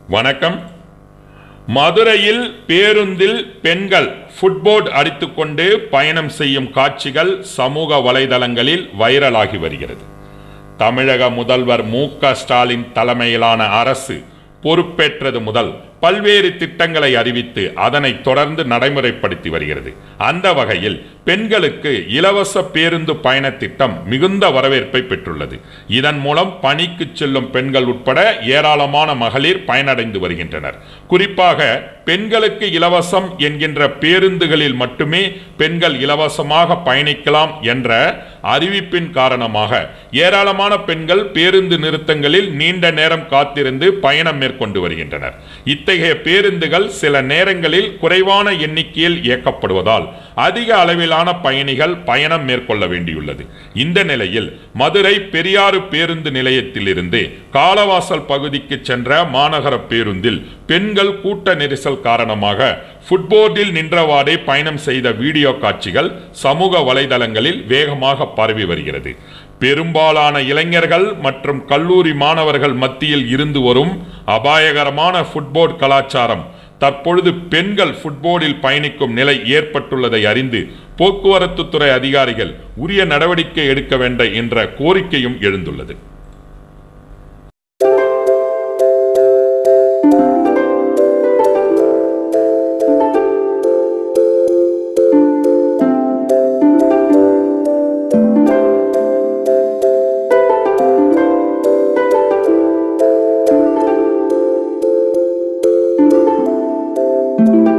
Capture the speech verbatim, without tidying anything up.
வணக்கம். மதுரையில் பேருந்தில் பெண்கள் ஃபுட்போர்ட் அடித்துக்கொண்டு பயணம் செய்யும் காட்சிகள் சமூக வலைதளங்களில் வைரலாகி வருகிறது. தமிழக முதல்வர் மு க ஸ்டாலின் தலைமையிலான அரசு பொறுப்பேற்றது முதல் பல்வேறு திட்டங்களை அறிவித்து அதனை தொடர்ந்து நடைமுறைப்படுத்தி வருகிறது. அந்த வகையில் பெண்களுக்கு இலவச பேருந்து பயண திட்டம் மிகுந்த வரவேற்பை பெற்றுள்ளது. இதன் மூலம் பணிக்கு செல்லும் பெண்கள் உட்பட ஏராளமான மகளிர் பயனடைந்து வருகின்றனர். குறிப்பாக பெண்களுக்கு இலவசம் என்கின்ற பேருந்துகளில் மட்டுமே பெண்கள் இலவசமாக பயணிக்கலாம் என்ற அறிவிப்பின் காரணமாக ஏராளமான பெண்கள் பேருந்து நிறுத்தங்களில் நீண்ட நேரம் காத்திருந்து பயணம் மேற்கொண்டு வருகின்றனர். இத்தகைய பேருந்துகள் சில நேரங்களில் குறைவான எண்ணிக்கையில் இயக்கப்படுவதால் அதிக அளவிலான பயணிகள் பயணம் மேற்கொள்ள வேண்டியுள்ளது. இந்த நிலையில் மதுரை பெரியாறு பேருந்து நிலையத்தில் இருந்து காலவாசல் பகுதிக்கு சென்ற மாநகர பேருந்தில் பெண்கள் கூட்ட நெரிசல் காரணமாக ஃபுட்போர்டில் நின்றவாடே பயணம் செய்த வீடியோ காட்சிகள் சமூக வலைதளங்களில் வேகமாக பரவி வருகிறது. பெரும்பாலான இளைஞர்கள் மற்றும் கல்லூரி மாணவர்கள் மத்தியில் இருந்து வரும் அபாயகரமான ஃபுட்போர்ட் கலாச்சாரம் தற்பொழுது பெண்கள் ஃபுட்போர்டில் பயணிக்கும் நிலை ஏற்பட்டுள்ளதை அறிந்து போக்குவரத்து துறை அதிகாரிகள் உரிய நடவடிக்கை எடுக்க வேண்டும் என்ற கோரிக்கையும் எழுந்துள்ளது. you